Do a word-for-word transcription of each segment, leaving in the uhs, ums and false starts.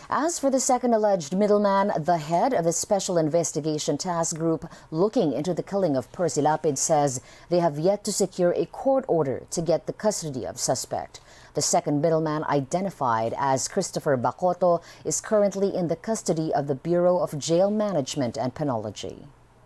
As for the second alleged middleman, the head of the Special Investigation Task Group looking into the killing of Percy Lapid says they have yet to secure a court order to get the custody of suspect. The second middleman, identified as Christopher Bacoto, is currently in the custody of the Bureau of Jail Management and Penology.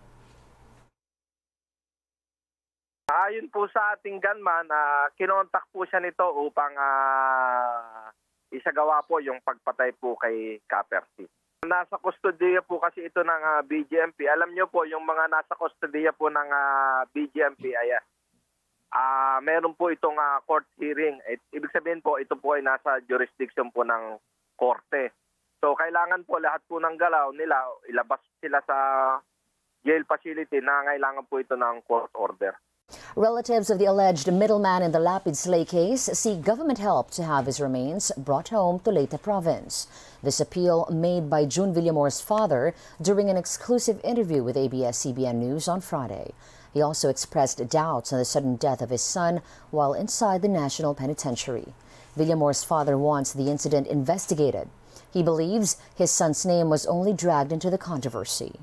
Ayon po sa ating gunman, uh, kinontak po siya nito upang uh, isagawa po yung pagpatay po kay Ka-Percy. Nasa kustodiya po kasi ito ng uh, B J M P. Alam niyo po, yung mga nasa kustodiya po ng uh, B J M P ay uh, meron po itong uh, court hearing. It, ibig sabihin po, ito po ay nasa jurisdiction po ng korte. So kailangan po lahat po ng galaw nila, ilabas sila sa jail facility na kailangan po ito ng court order. Relatives of the alleged middleman in the Lapid Slay case seek government help to have his remains brought home to Leyte province. This appeal made by June Villamore's father during an exclusive interview with A B S C B N News on Friday. He also expressed doubts on the sudden death of his son while inside the National Penitentiary. Villamore's father wants the incident investigated. He believes his son's name was only dragged into the controversy.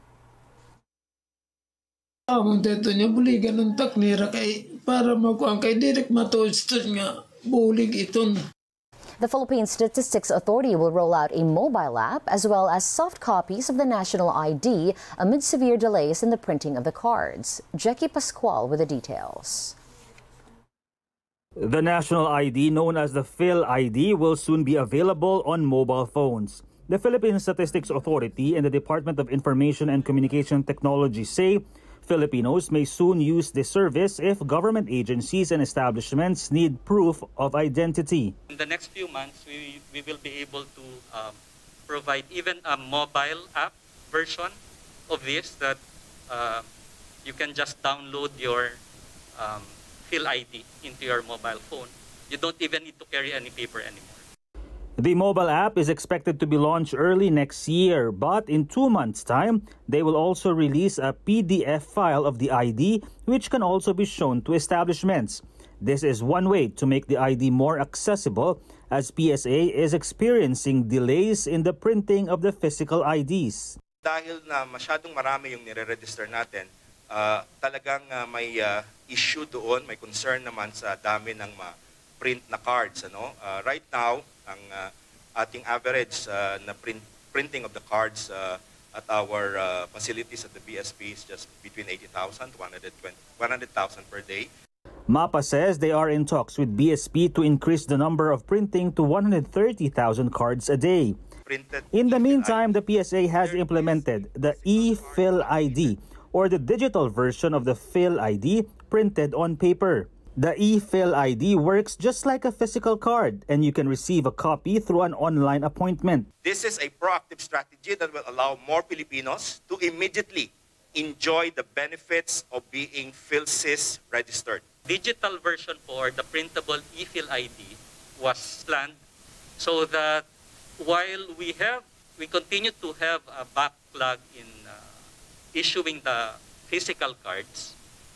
Among teto niya buli ganun tak nira kay para makuang kay direct matulstos nga bulig iton. The Philippine Statistics Authority will roll out a mobile app as well as soft copies of the national I D amid severe delays in the printing of the cards. Jackie Pascual with the details. The national I D, known as the Phil I D, will soon be available on mobile phones. The Philippine Statistics Authority and the Department of Information and Communication Technology say Filipinos may soon use this service if government agencies and establishments need proof of identity. In the next few months, we, we will be able to um, provide even a mobile app version of this that uh, you can just download your um, Phil I D into your mobile phone. You don't even need to carry any paper anymore. The mobile app is expected to be launched early next year, but in two months' time, they will also release a P D F file of the I D, which can also be shown to establishments. This is one way to make the I D more accessible, as P S A is experiencing delays in the printing of the physical I Ds. Dahil na masyadong marami yung nire-register natin, uh, talagang uh, may uh, issue doon, may concern naman sa dami ng ma-print na cards. Ano? Uh, right now, ang uh, ating average uh, na print, printing of the cards uh, at our uh, facilities at the B S P is just between eighty thousand to one hundred thousand per day. MAPA says they are in talks with B S P to increase the number of printing to one hundred thirty thousand cards a day. Printed in the meantime, the P S A has implemented the e-Phil I D, or the digital version of the Phil I D printed on paper. The e-Phil I D works just like a physical card, and you can receive a copy through an online appointment. This is a proactive strategy that will allow more Filipinos to immediately enjoy the benefits of being PhilSys registered. Digital version for the printable e-Phil I D was planned so that while we have, we continue to have a backlog in uh, issuing the physical cards,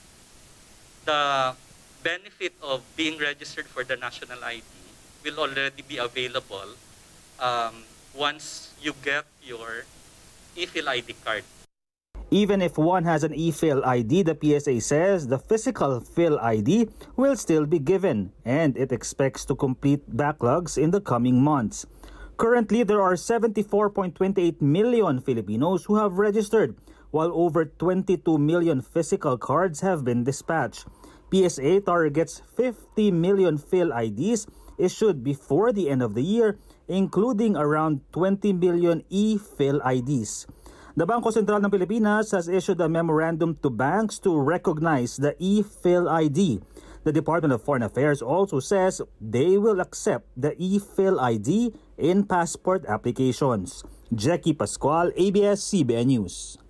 the benefit of being registered for the national I D will already be available um, once you get your e-Phil I D card. Even if one has an e-Phil I D, the P S A says the physical Phil I D will still be given, and it expects to complete backlogs in the coming months. Currently, there are seventy-four point two eight million Filipinos who have registered, while over twenty-two million physical cards have been dispatched. P S A targets fifty million Phil I Ds issued before the end of the year, including around twenty million e-Phil I Ds. The Bangko Sentral ng Pilipinas has issued a memorandum to banks to recognize the e-Phil I D. The Department of Foreign Affairs also says they will accept the e-Phil I D in passport applications. Jackie Pascual, A B S C B N News.